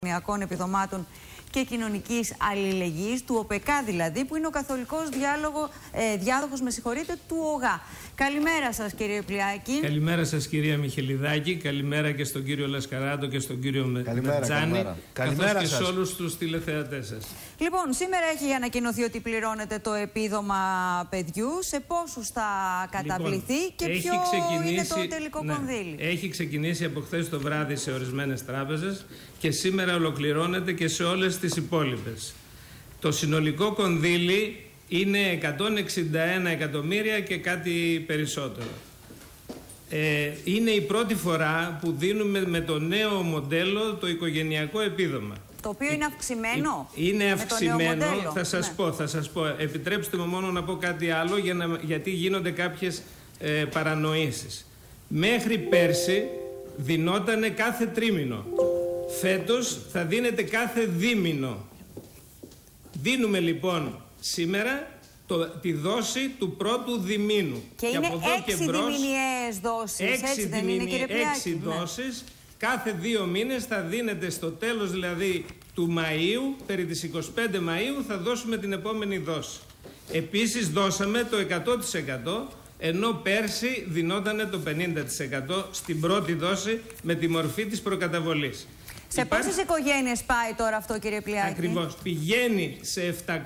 επιδομάτων και κοινωνικής αλληλεγγύης, του ΟΠΕΚΑ δηλαδή, που είναι ο καθολικός διάδοχος του ΟΓΑ. Καλημέρα σας, κύριε Πλιάκη. Καλημέρα σας, κυρία Μιχελιδάκη. Καλημέρα και στον κύριο Λασκαράτο και στον κύριο Μετζάνη. Καλημέρα και σε όλους τους τηλεθεατές σας. Λοιπόν, σήμερα έχει ανακοινωθεί ότι πληρώνεται το επίδομα παιδιού. Σε πόσους θα καταβληθεί και ποιο είναι το τελικό κονδύλι? Έχει ξεκινήσει από χθες το βράδυ σε ορισμένες τράπεζες και σήμερα ολοκληρώνεται και σε όλες τις υπόλοιπες. Το συνολικό κονδύλι είναι 161 εκατομμύρια και κάτι περισσότερο. Είναι η πρώτη φορά που δίνουμε με το νέο μοντέλο το οικογενειακό επίδομα. Το οποίο είναι αυξημένο. Είναι αυξημένο, θα σας πω. Επιτρέψτε μου μόνο να πω κάτι άλλο, γιατί γίνονται κάποιες παρανοήσεις. Μέχρι πέρσι δινότανε κάθε τρίμηνο. Φέτος θα δίνεται κάθε δίμηνο. Δίνουμε λοιπόν σήμερα τη δόση του πρώτου διμήνου. Και είναι 6 διμηνιαίες δόσεις, έτσι δεν είναι, κύριε Πλιάκη? 6 δόσεις, κάθε 2 μήνες θα δίνεται στο τέλος δηλαδή του Μαΐου, περί τις 25 Μαΐου θα δώσουμε την επόμενη δόση. Επίσης δώσαμε το 100%, ενώ πέρσι δινότανε το 50% στην πρώτη δόση με τη μορφή της προκαταβολής. Σε πόσες οικογένειες πάει τώρα αυτό, κύριε Πλιάκη? Ακριβώς. Πηγαίνει σε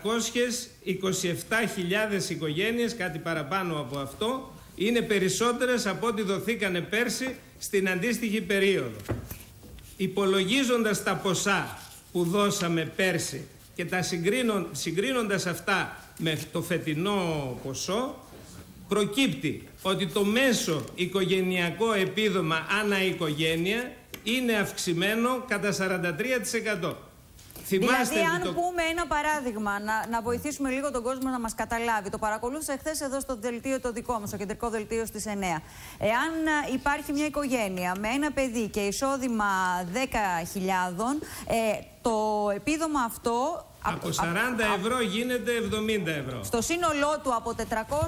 727.000 οικογένειες, κάτι παραπάνω από αυτό. Είναι περισσότερες από ό,τι δοθήκανε πέρσι στην αντίστοιχη περίοδο. Υπολογίζοντας τα ποσά που δώσαμε πέρσι και τα συγκρίνοντας αυτά με το φετινό ποσό, προκύπτει ότι το μέσο οικογενειακό επίδομα ανά οικογένεια είναι αυξημένο κατά 43%. Δηλαδή, αν πούμε ένα παράδειγμα, να βοηθήσουμε λίγο τον κόσμο να μας καταλάβει. Το παρακολούθησα χθες εδώ στο δελτίο το δικό μας, στο κεντρικό δελτίο στις 9. Εάν υπάρχει μια οικογένεια με ένα παιδί και εισόδημα 10.000, το επίδομα αυτό από 40 ευρώ γίνεται 70 ευρώ. Στο σύνολό του από 480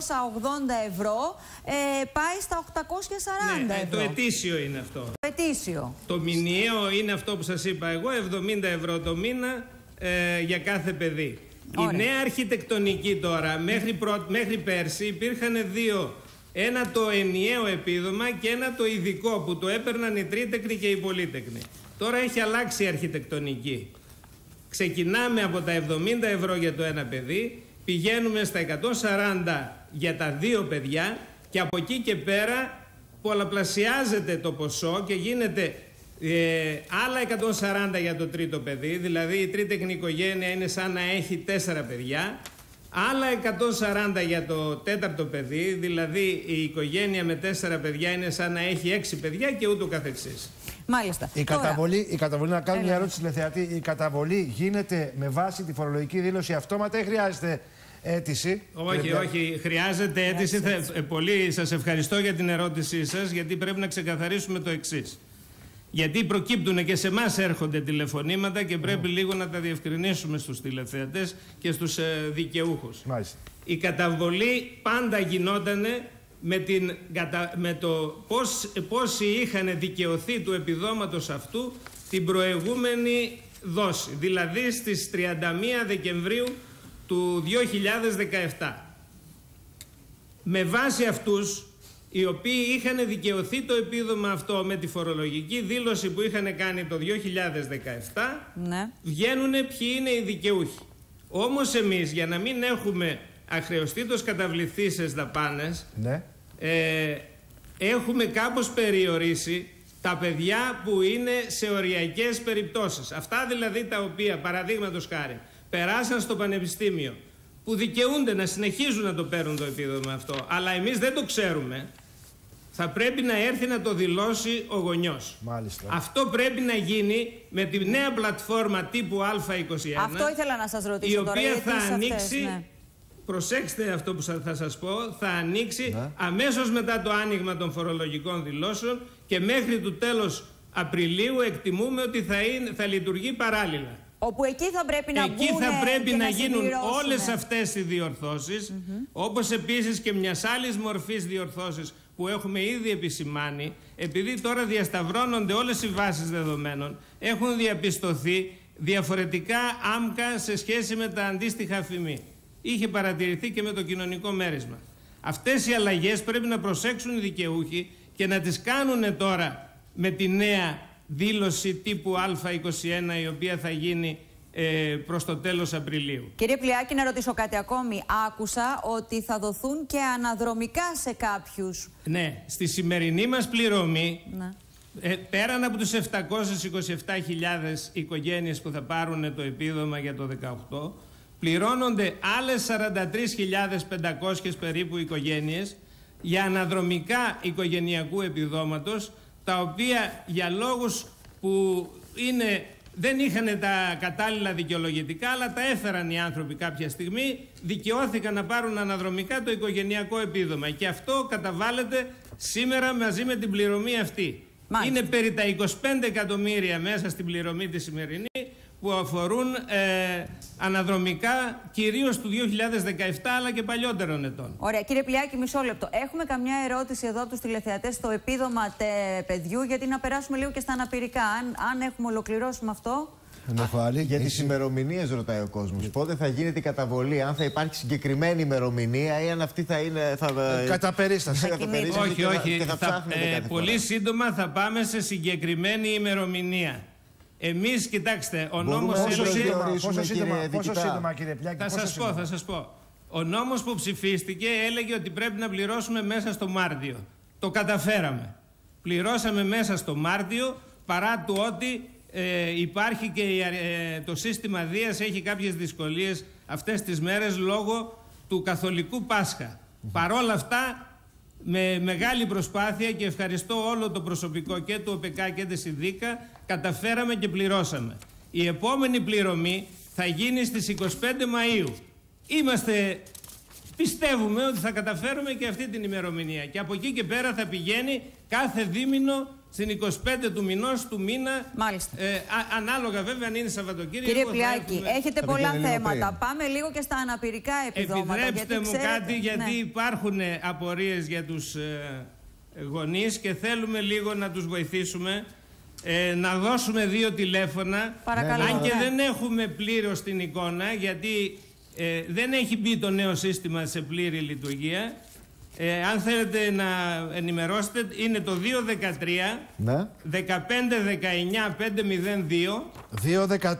ευρώ πάει στα 840 ευρώ. Το ετήσιο είναι αυτό. Το ετήσιο. Το μηνιαίο είναι αυτό που σας είπα εγώ, 70 ευρώ το μήνα για κάθε παιδί. Ωραία. Η νέα αρχιτεκτονική τώρα, μέχρι πέρσι υπήρχαν δύο. Ένα το ενιαίο επίδομα και ένα το ειδικό που το έπαιρναν οι τρίτεκνοι και οι πολύτεκνοι. Τώρα έχει αλλάξει η αρχιτεκτονική. Ξεκινάμε από τα 70 ευρώ για το ένα παιδί, πηγαίνουμε στα 140 για τα δύο παιδιά και από εκεί και πέρα πολλαπλασιάζεται το ποσό και γίνεται άλλα 140 για το τρίτο παιδί, δηλαδή η τρίτεκνη οικογένεια είναι σαν να έχει 4 παιδιά, άλλα 140 για το τέταρτο παιδί, δηλαδή η οικογένεια με 4 παιδιά είναι σαν να έχει 6 παιδιά και ούτω καθεξής. Μάλιστα. Η καταβολή, να κάνω μια ερώτηση τηλεθεατή. Η καταβολή γίνεται με βάση τη φορολογική δήλωση αυτόματα ή χρειάζεται αίτηση? Όχι, χρειάζεται αίτηση. Πολύ σας ευχαριστώ για την ερώτησή σας, γιατί πρέπει να ξεκαθαρίσουμε το εξής. Γιατί προκύπτουν και σε εμάς έρχονται τηλεφωνήματα και πρέπει λίγο να τα διευκρινίσουμε στους τηλεθεατές και στους δικαιούχους. Μάλιστα. Η καταβολή πάντα γινότανε με το πόσοι είχαν δικαιωθεί του επιδόματος αυτού την προηγούμενη δόση, δηλαδή στις 31 Δεκεμβρίου του 2017. Με βάση αυτούς οι οποίοι είχαν δικαιωθεί το επίδομα αυτό με τη φορολογική δήλωση που είχαν κάνει το 2017, ναι, βγαίνουν ποιοι είναι οι δικαιούχοι. Όμως εμείς, για να μην έχουμε αχρεωστήτως καταβληθήσεις δαπάνες, ναι, έχουμε κάπως περιορίσει τα παιδιά που είναι σε οριακές περιπτώσεις. Αυτά δηλαδή τα οποία, παραδείγματος χάρη, περάσαν στο πανεπιστήμιο, που δικαιούνται να συνεχίζουν να το παίρνουν το επίδομα αυτό, αλλά εμείς δεν το ξέρουμε, θα πρέπει να έρθει να το δηλώσει ο γονιός. Μάλιστα. Αυτό πρέπει να γίνει με τη νέα πλατφόρμα τύπου Α21. Αυτό ήθελα να σας ρωτήσω, η οποία τώρα, θα ανοίξει... αυτές, ναι. Προσέξτε αυτό που θα σας πω, θα ανοίξει αμέσως μετά το άνοιγμα των φορολογικών δηλώσεων και μέχρι το τέλος Απριλίου εκτιμούμε ότι θα λειτουργεί παράλληλα. Όπου εκεί θα πρέπει να εκεί θα πρέπει να γίνουν όλες αυτές οι διορθώσεις, όπως επίσης και μιας άλλης μορφής διορθώσεις που έχουμε ήδη επισημάνει, επειδή τώρα διασταυρώνονται όλες οι βάσεις δεδομένων, έχουν διαπιστωθεί διαφορετικά άμκα σε σχέση με τα αντίστοιχα αφημί. Είχε παρατηρηθεί και με το κοινωνικό μέρισμα. Αυτές οι αλλαγές πρέπει να προσέξουν οι δικαιούχοι και να τις κάνουν τώρα με τη νέα δήλωση τύπου Α21, η οποία θα γίνει προς το τέλος Απριλίου. Κύριε Πλιάκη, να ρωτήσω κάτι ακόμη. Άκουσα ότι θα δοθούν και αναδρομικά σε κάποιους. Ναι, στη σημερινή μας πληρωμή, ναι, πέραν από τους 727.000 οικογένειες που θα πάρουν το επίδομα για το 2018, πληρώνονται άλλες 43.500 περίπου οικογένειες για αναδρομικά οικογενειακού επιδόματος, τα οποία για λόγους που δεν είχαν τα κατάλληλα δικαιολογητικά, αλλά τα έφεραν οι άνθρωποι κάποια στιγμή, δικαιώθηκαν να πάρουν αναδρομικά το οικογενειακό επίδομα. Και αυτό καταβάλλεται σήμερα μαζί με την πληρωμή αυτή. Μάλιστα. Είναι περί τα 25 εκατομμύρια μέσα στην πληρωμή τη σημερινή, που αφορούν αναδρομικά κυρίως του 2017 αλλά και παλιότερων ετών. Ωραία. Κύριε Πλιάκη, μισό λεπτό. Έχουμε καμιά ερώτηση εδώ από τους τηλεθεατές στο επίδομα παιδιού, γιατί να περάσουμε λίγο και στα αναπηρικά. Αν έχουμε ολοκληρώσει με αυτό. Για τις ημερομηνίες ρωτάει ο κόσμος. Πότε θα γίνεται η καταβολή, αν θα υπάρχει συγκεκριμένη ημερομηνία ή αν αυτή θα είναι. Κατά περίσταση. Όχι, όχι. Πολύ σύντομα θα πάμε σε συγκεκριμένη ημερομηνία. Εμείς, κοιτάξτε, ο νόμος έλεγε... Πόσο σύντομα, κύριε Πλιάκη, θα σας πω. Ο νόμος που ψηφίστηκε έλεγε ότι πρέπει να πληρώσουμε μέσα στο Μάρτιο. Το καταφέραμε. Πληρώσαμε μέσα στο Μάρτιο, παρά του ότι υπάρχει και το σύστημα Δίας έχει κάποιες δυσκολίες αυτές τις μέρες λόγω του Καθολικού Πάσχα. Παρόλα αυτά, με μεγάλη προσπάθεια, και ευχαριστώ όλο το προσωπικό και του ΟΠΕΚΑ και της ΙΔΙΚΑ, καταφέραμε και πληρώσαμε. Η επόμενη πληρωμή θα γίνει στις 25 Μαΐου. Πιστεύουμε ότι θα καταφέρουμε και αυτή την ημερομηνία. Και από εκεί και πέρα θα πηγαίνει κάθε δίμηνο στην 25 του μηνός του μήνα. Μάλιστα. Ανάλογα βέβαια αν είναι Σαββατοκύριακο. Κύριε Πλιάκη, έχετε πολλά θέματα. Πάμε λίγο και στα αναπηρικά επιδόματα. Επιτρέψτε μου κάτι, γιατί υπάρχουν απορίες για τους γονείς και θέλουμε λίγο να τους βοηθήσουμε. Να δώσουμε 2 τηλέφωνα. Παρακαλώ. Αν και δεν έχουμε πλήρως την εικόνα, γιατί δεν έχει μπει το νέο σύστημα σε πλήρη λειτουργία. Αν θέλετε να ενημερώσετε, είναι το 213 ναι. 15 19 502 213 15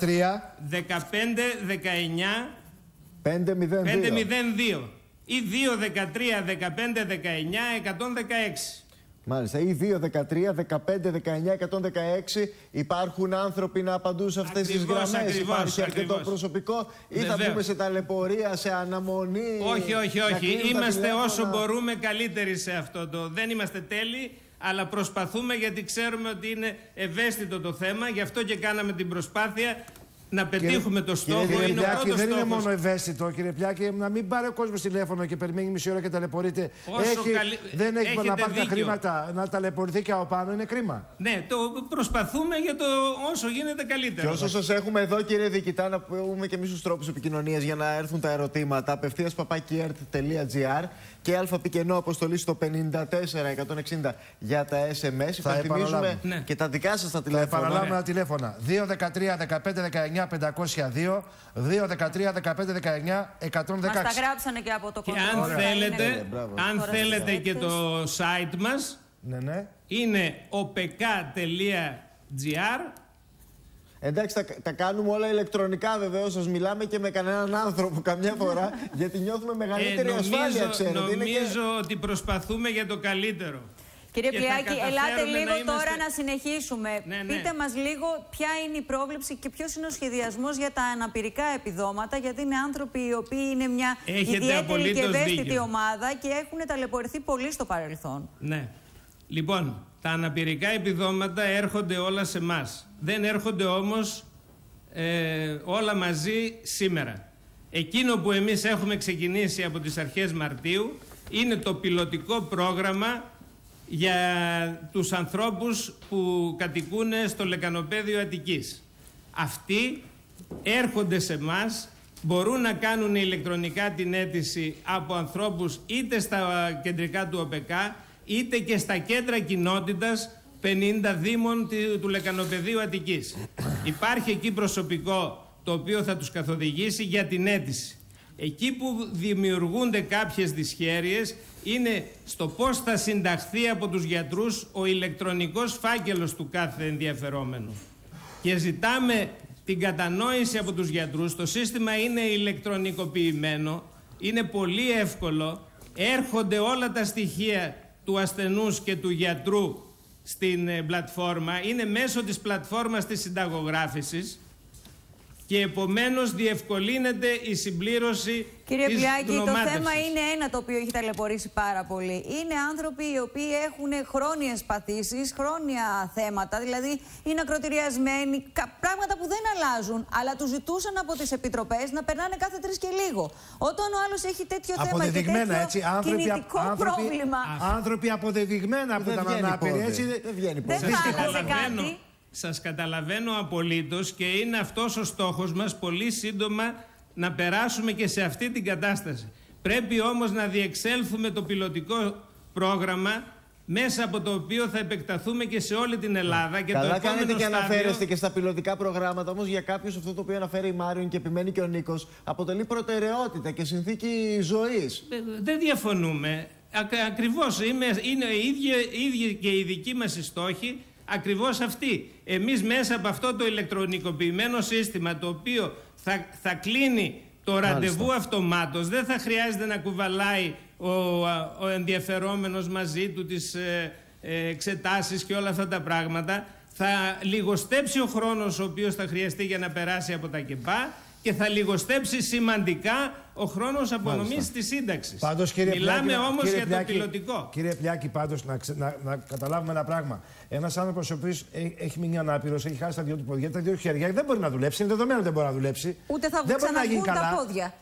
19 502 ή 213 15 19 116. Μάλιστα, ή 213 15 19 116. Υπάρχουν άνθρωποι να απαντούν σε αυτές τις γραμμές? Υπάρχει αρκετό προσωπικό ή θα πούμε σε ταλαιπωρία, σε αναμονή? Όχι. Είμαστε όσο μπορούμε καλύτεροι σε αυτό. Δεν είμαστε τέλειοι, αλλά προσπαθούμε, γιατί ξέρουμε ότι είναι ευαίσθητο το θέμα. Γι' αυτό και κάναμε την προσπάθεια να πετύχουμε το στόχο. Κύριε Πλιάκη, δεν είναι μόνο ευαίσθητο, κύριε Πλιάκη, να μην πάρει ο κόσμος τηλέφωνο και περιμένει μισή ώρα και ταλαιπωρείται. Δεν έχει να πάρει τα χρήματα, να ταλαιπωρηθεί και από πάνω, είναι κρίμα. Ναι, το προσπαθούμε για το όσο γίνεται καλύτερο. Και όσο σας έχουμε εδώ, κύριε Διοικητά, να πούμε και εμείς τους τρόπους επικοινωνίας για να έρθουν τα ερωτήματα. Απευθείας @kiert.gr και αλφαπικενό αποστολή στο 54160 για τα SMS. Θα υπενθυμίζουμε και τα δικά σας τα τηλέφωνα. Θα επαναλάβουμε τα τηλέφωνα. 213 15 19 502, 213 15 19 116. Μας τα γράψανε και από το κόμμα. Αν θέλετε και το site μας, είναι opk.gr. Εντάξει, τα κάνουμε όλα ηλεκτρονικά, βεβαίως. Σας μιλάμε και με κανέναν άνθρωπο καμιά φορά, γιατί νιώθουμε μεγαλύτερη ασφάλεια, ξέρετε. Νομίζω ότι προσπαθούμε για το καλύτερο. Κύριε Πλιάκη, ελάτε λίγο τώρα να συνεχίσουμε. Πείτε μας λίγο ποια είναι η πρόβλεψη και ποιος είναι ο σχεδιασμός για τα αναπηρικά επιδόματα, γιατί είναι άνθρωποι οι οποίοι είναι μια ιδιαίτερη και ευαίσθητη ομάδα και έχουν ταλαιπωρηθεί πολύ στο παρελθόν. Ναι. Λοιπόν, τα αναπηρικά επιδόματα έρχονται όλα σε εμάς. Δεν έρχονται όμως όλα μαζί σήμερα. Εκείνο που εμείς έχουμε ξεκινήσει από τις αρχές Μαρτίου είναι το πιλωτικό πρόγραμμα για τους ανθρώπους που κατοικούν στο λεκανοπέδιο Αττικής. Αυτοί έρχονται σε εμάς, μπορούν να κάνουν ηλεκτρονικά την αίτηση από ανθρώπους είτε στα κεντρικά του ΟΠΕΚΑ, είτε και στα κέντρα κοινότητας 50 δήμων του Λεκανοπεδίου Αττικής. Υπάρχει εκεί προσωπικό το οποίο θα τους καθοδηγήσει για την αίτηση. Εκεί που δημιουργούνται κάποιες δυσχέρειες είναι στο πώς θα συνταχθεί από τους γιατρούς ο ηλεκτρονικός φάκελος του κάθε ενδιαφερόμενου. Και ζητάμε την κατανόηση από τους γιατρούς. Το σύστημα είναι ηλεκτρονικοποιημένο, είναι πολύ εύκολο, έρχονται όλα τα στοιχεία του ασθενούς και του γιατρού στην πλατφόρμα, είναι μέσω της πλατφόρμας της συνταγογράφησης και επομένως διευκολύνεται η συμπλήρωση. Κύριε Πλιάκη, το θέμα είναι ένα το οποίο έχει ταλαιπωρήσει πάρα πολύ. Είναι άνθρωποι οι οποίοι έχουν χρόνιες παθήσεις, χρόνια θέματα, δηλαδή είναι ακροτηριασμένοι, πράγματα που δεν αλλάζουν, αλλά τους ζητούσαν από τις επιτροπές να περνάνε κάθε 3 και λίγο. Όταν ο άλλος έχει τέτοιο θέμα και τέτοιο κινητικό πρόβλημα. Άνθρωποι αποδεδειγμένα που ήταν ανάπηροι, έτσι δεν θα άλλαζε κάτι. Σας καταλαβαίνω απολύτως και είναι αυτός ο στόχος μας πολύ σύντομα να περάσουμε και σε αυτή την κατάσταση. Πρέπει όμως να διεξέλθουμε το πιλωτικό πρόγραμμα μέσα από το οποίο θα επεκταθούμε και σε όλη την Ελλάδα. Και καλά το κάνετε και στάδιο... αναφέρεστε και στα πιλωτικά προγράμματα, όμως για κάποιους αυτό το οποίο αναφέρει η Μάριον και επιμένει και ο Νίκος αποτελεί προτεραιότητα και συνθήκη ζωής. Δεν διαφωνούμε. Ακριβώς είναι οι ίδιοι και οι δικοί μας οι στόχοι. Ακριβώς αυτή. Εμείς μέσα από αυτό το ηλεκτρονικοποιημένο σύστημα, το οποίο θα κλείνει το ραντεβού αυτομάτως, δεν θα χρειάζεται να κουβαλάει ο ενδιαφερόμενος μαζί του τις εξετάσεις και όλα αυτά τα πράγματα, θα λιγοστέψει ο χρόνος ο οποίος θα χρειαστεί για να περάσει από τα ΚΕΠΑ και θα λιγοστέψει σημαντικά ο χρόνος απονομής της σύνταξης. Πάντως, μιλάμε όμως για το πιλωτικό. Κύριε Πλιάκη, πάντως να καταλάβουμε ένα πράγμα. Ένας άνθρωπος ο οποίος έχει μείνει ανάπηρος, έχει χάσει τα 2 του πόδια, τα 2 χέρια, δεν μπορεί να δουλέψει. Είναι δεδομένο ότι δεν μπορεί να δουλέψει. Ούτε θα ξαναβγούν τα πόδια.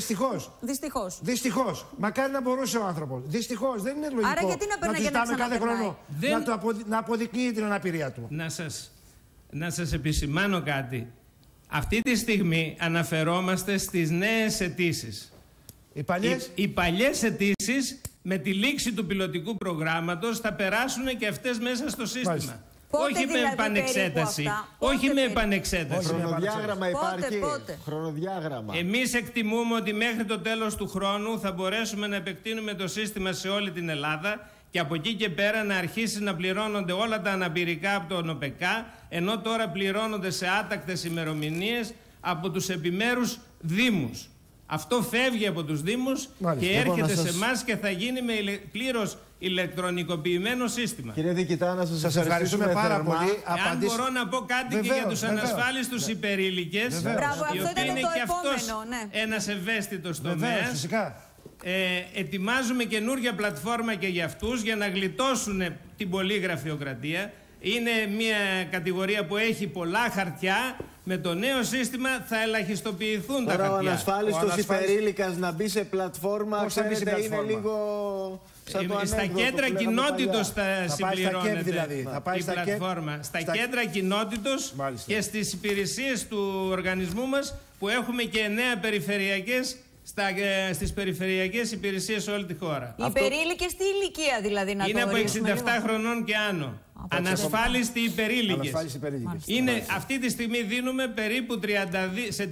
Δυστυχώς. Μακάρι να μπορούσε ο άνθρωπος. Δυστυχώς. Δεν είναι λογικό. Άρα γιατί να περνάει κάθε χρόνο να αποδεικνύει την αναπηρία του. Να σας επισημάνω κάτι. Αυτή τη στιγμή αναφερόμαστε στις νέες αιτήσεις. Οι παλιές αιτήσεις με τη λήξη του πιλωτικού προγράμματος θα περάσουν και αυτές μέσα στο σύστημα. Όχι με επανεξέταση. Όχι με επανεξέταση. Χρονοδιάγραμμα υπάρχει. Χρονοδιάγραμμα. Εμείς εκτιμούμε ότι μέχρι το τέλος του χρόνου θα μπορέσουμε να επεκτείνουμε το σύστημα σε όλη την Ελλάδα και από εκεί και πέρα να αρχίσει να πληρώνονται όλα τα αναπηρικά από τον ΟΠΕΚΑ, ενώ τώρα πληρώνονται σε άτακτες ημερομηνίες από τους επιμέρους δήμους. Αυτό φεύγει από τους δήμους και έρχεται σε εμάς και θα γίνει με πλήρως ηλεκτρονικοποιημένο σύστημα. Κύριε Διοικητά, να σας ευχαριστούμε πάρα πολύ. Αν μπορώ να πω κάτι και για τους ανασφάλιστους υπερήλικες, οι οποίοι είναι και αυτός ένας ευαίσθητος τομέας. Ετοιμάζουμε καινούργια πλατφόρμα και για αυτούς για να γλιτώσουν την πολλή γραφειοκρατία. Είναι μια κατηγορία που έχει πολλά χαρτιά. Με το νέο σύστημα θα ελαχιστοποιηθούν τα χαρτιά. Ο ανασφάλιστος υπερήλικας να μπει σε πλατφόρμα, ξέρετε, είναι λίγο... Στα κέντρα κοινότητος θα συμπληρώνεται η πλατφόρμα. Στα κέντρα κοινότητος και στις υπηρεσίες του οργανισμού μας που έχουμε και 9 περιφερειακές στις περιφερειακές υπηρεσίες σε όλη τη χώρα. Οι υπερήλικες τι ηλικία δηλαδή να είναι από 67 χρονών και άνω. Ανασφάλιστοι υπερήλικες. Είναι, αυτή τη στιγμή δίνουμε περίπου σε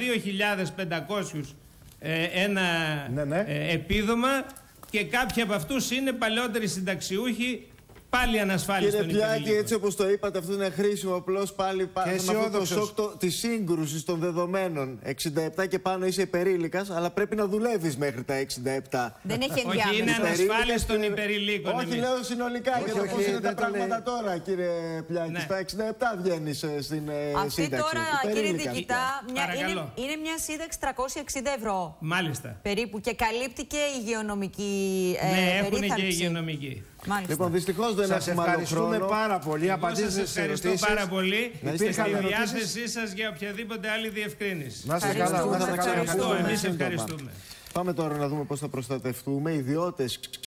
32.500 ένα επίδομα και κάποιοι από αυτούς είναι παλαιότεροι συνταξιούχοι. Πάλι ανασφάλιστο. Κύριε Πλιάκη, έτσι όπως το είπατε, αυτό είναι χρήσιμο. Απλώς πάλι με το σοκ της σύγκρουσης των δεδομένων. 67 και πάνω είσαι υπερήλικας, αλλά πρέπει να δουλεύεις μέχρι τα 67. Δεν έχει ενδιάμεσο. Όχι, είναι ανασφάλιστον υπερηλίκων. Όχι, λέω συνολικά. Και πώς είναι τα πράγματα τώρα, κύριε Πλιάκη. Στα 67 βγαίνεις στην σύνταξη. Αυτή τώρα, κύριε Διοικητά, είναι μια σύνταξη 360 ευρώ. Μάλιστα. Περίπου και καλύπτει και η υγειονομική περίθαλψη. Ναι, έχουν και υγειονομική. Μάλιστα. Λοιπόν, δυστυχώς δεν έχουμε άλλο χρόνο. Σας ευχαριστούμε πάρα πολύ. Σας ευχαριστώ πάρα πολύ. Στη διάθεσή σας για οποιαδήποτε άλλη διευκρίνηση. Να είστε καλά. Ευχαριστώ. Εμείς ευχαριστούμε. Πάμε τώρα να δούμε πώς θα προστατευτούμε. Ιδιώτες